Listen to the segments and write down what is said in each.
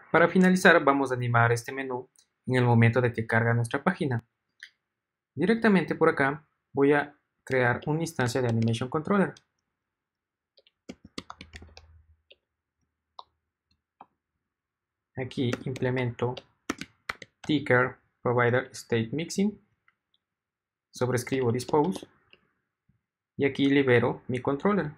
Para finalizar, vamos a animar este menú en el momento de que carga nuestra página. Directamente por acá voy a crear una instancia de Animation Controller. Aquí implemento Ticker Provider State Mixing, sobrescribo Dispose y aquí libero mi controller.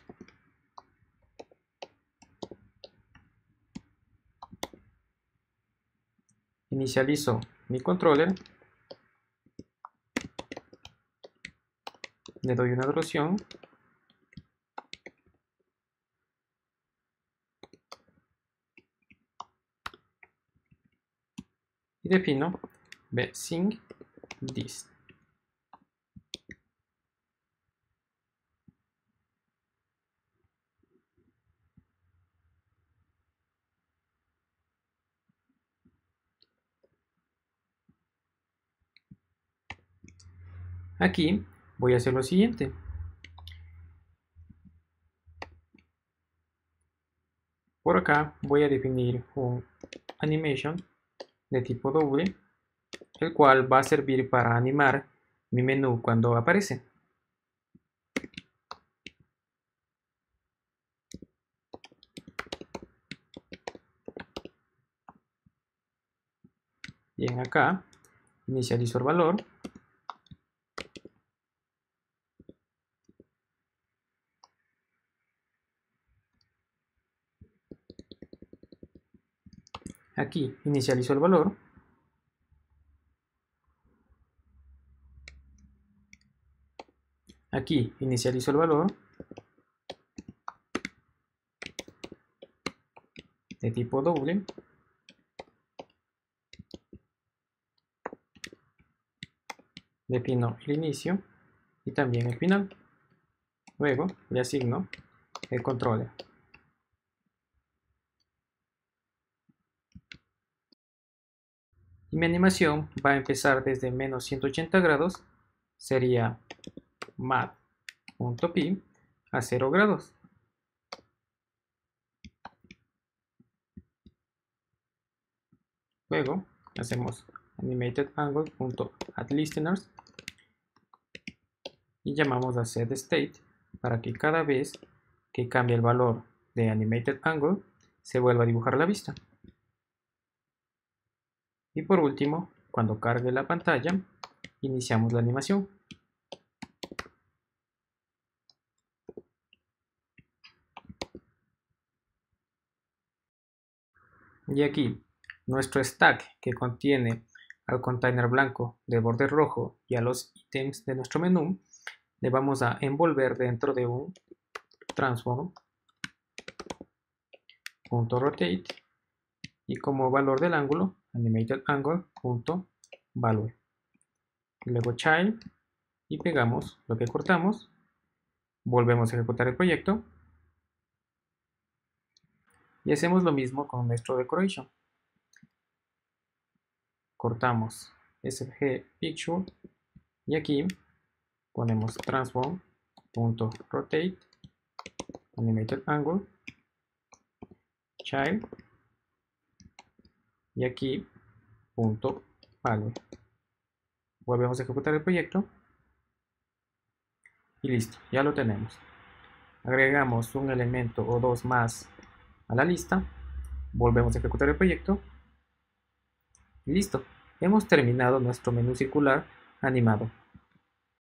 Inicializo mi controller, le doy una duración y defino sync this. Aquí voy a hacer lo siguiente. Por acá voy a definir un animation de tipo doble, el cual va a servir para animar mi menú cuando aparece. Bien, acá inicializo el valor. Aquí inicializo el valor. Aquí inicializo el valor de tipo doble. Defino el inicio y también el final. Luego le asigno el controller. Y mi animación va a empezar desde menos 180 grados, sería mat.pi a 0 grados. Luego hacemos animatedAngle.addListeners y llamamos a setState para que cada vez que cambie el valor de animatedAngle se vuelva a dibujar la vista. Y por último, cuando cargue la pantalla, iniciamos la animación. Y aquí, nuestro stack que contiene al container blanco de borde rojo y a los ítems de nuestro menú, le vamos a envolver dentro de un transform.rotate y como valor del ángulo, animatedAngle.value. Luego child y pegamos lo que cortamos. Volvemos a ejecutar el proyecto y hacemos lo mismo con nuestro decoration. Cortamos SVG Picture y aquí ponemos transform.rotate animatedAngle child y aquí .value. Volvemos a ejecutar el proyecto y listo, ya lo tenemos. Agregamos un elemento o dos más a la lista, volvemos a ejecutar el proyecto y listo, hemos terminado nuestro menú circular animado.